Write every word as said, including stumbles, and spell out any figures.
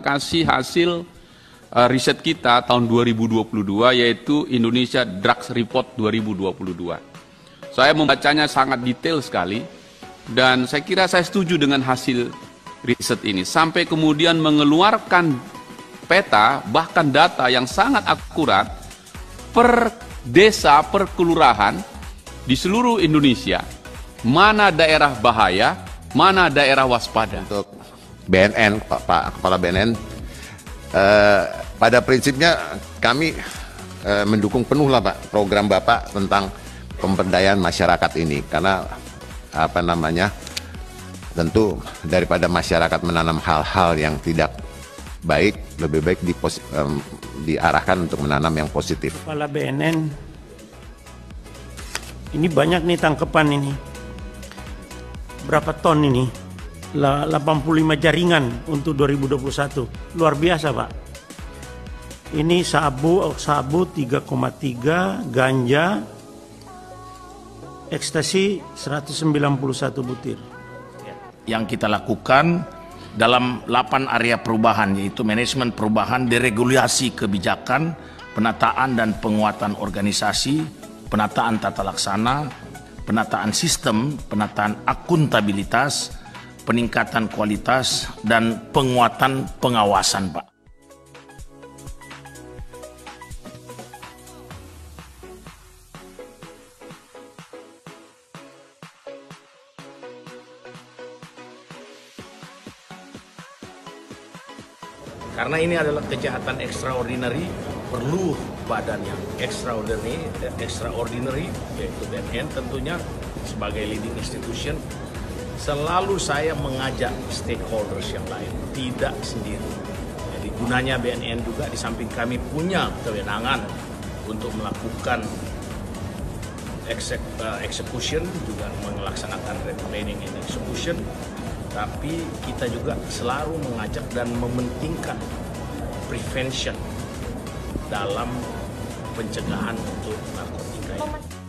kasih hasil uh, riset kita tahun dua ribu dua puluh dua, yaitu Indonesia Drugs Report dua ribu dua puluh dua. Saya membacanya sangat detail sekali, dan saya kira saya setuju dengan hasil riset ini. Sampai kemudian mengeluarkan peta, bahkan data yang sangat akurat, per desa, per kelurahan, di seluruh Indonesia. Mana daerah bahaya, mana daerah waspada. Untuk B N N, Pak, Pak Kepala B N N, eh, pada prinsipnya kami eh, mendukung penuh lah Pak program Bapak tentang pemberdayaan masyarakat ini, karena apa namanya, tentu daripada masyarakat menanam hal-hal yang tidak baik, lebih baik dipos, um, diarahkan untuk menanam yang positif. Kepala B N N, ini banyak nih tangkapan ini. Berapa ton ini? delapan puluh lima jaringan untuk dua ribu dua puluh satu. Luar biasa, Pak. Ini sabu, sabu tiga koma tiga, ganja, ekstasi seratus sembilan puluh satu butir. Yang kita lakukan dalam delapan area perubahan, yaitu manajemen perubahan, deregulasi kebijakan, penataan dan penguatan organisasi, penataan tata laksana, penataan sistem, penataan akuntabilitas, peningkatan kualitas, dan penguatan pengawasan, Pak. Karena ini adalah kejahatan extraordinary, perlu badan yang extraordinary, extraordinary yaitu B N N tentunya sebagai leading institution. Selalu saya mengajak stakeholders yang lain, tidak sendiri. Jadi gunanya B N N juga, di samping kami punya kewenangan untuk melakukan execution, juga melaksanakan planning and execution, tapi kita juga selalu mengajak dan mementingkan prevention dalam pencegahan untuk narkotika ini.